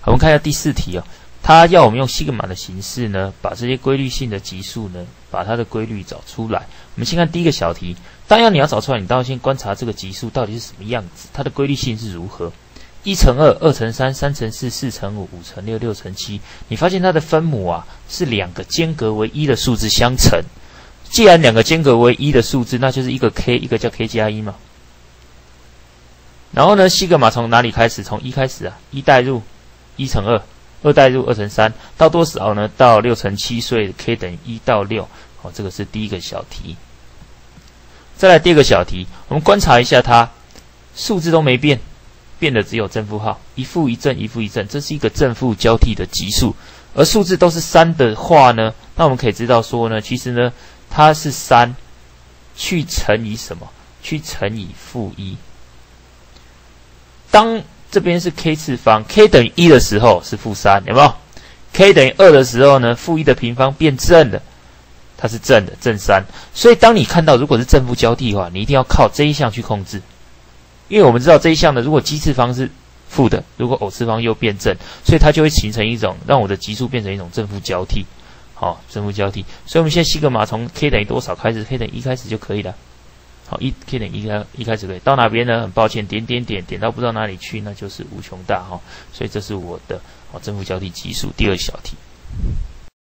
我们看一下第4题哦，它要我们用西格玛的形式呢，把这些规律性的级数呢，把它的规律找出来。我们先看第一个小题，当然你要找出来，你当然先观察这个级数到底是什么样子，它的规律性是如何。1乘2、2乘3、3乘4、4乘5、5乘6、6乘7，你发现它的分母啊是2个间隔为1的数字相乘。既然2个间隔为1的数字，那就是一个 k， 一个叫 k 加1嘛。然后呢，西格玛从哪里开始？从1开始啊，1代入1乘2。2代入2乘3，到多少呢？到6乘7，所以 k 等于1到6。好，这个是第一个小题。再来第二个小题，我们观察一下它，数字都没变，变的只有正负号，一负一正，一负一正，这是一个正负交替的级数。而数字都是3的话呢，那我们可以知道说呢，其实呢，它是3去乘以什么？去乘以-1。当这边是 k 次方 ，k 等于1的时候是-3，有没有 ？k 等于2的时候呢，-1的平方变正的，它是正的，正3。所以当你看到如果是正负交替的话，你一定要靠这一项去控制，因为我们知道这一项呢，如果奇次方是负的，如果偶次方又变正，所以它就会形成一种让我的级数变成一种正负交替。好，正负交替。所以我们现在西格玛从 k 等于多少开始 ？k 等于1开始就可以了。好，k 等于1开始可以到哪边呢？很抱歉，点到不知道哪里去，那就是无穷大哈。所以这是我的正负交替级数第二小题。